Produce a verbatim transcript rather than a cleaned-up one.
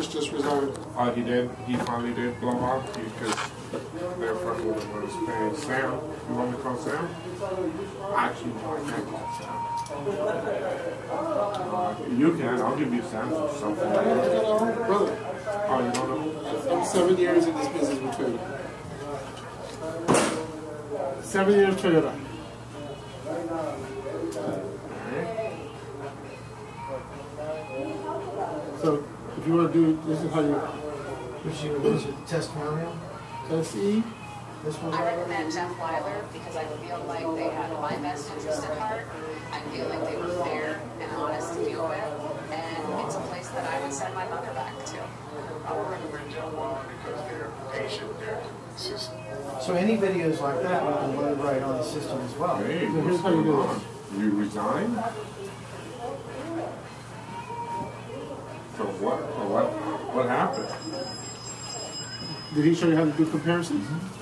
Chris just resigned. Oh, he did. He finally did blow off because they're fucking with him when he's paying Sam. You want me to call Sam? Actually, no, I can't call Sam. Uh, you can. I'll give you Sam's or something. Brother. Oh, you don't know? I'm seven years in this business with Toyota. Seven years Toyota. So, if you want to do, this is how you. Which you was your testimonial? S E. This one. I recommend Jeff Weiler because I feel like they had my best interest at heart. I feel like they were fair and honest to deal with, and it's a place that I would send my mother back to. I would recommend Jeff Weiler because they're patient, they're consistent. So any videos like that we can load right on the system as well. Hey, So what's here's how you going do on? You resign? So what? What? What happened? Did he show you how to do comparisons? Mm-hmm.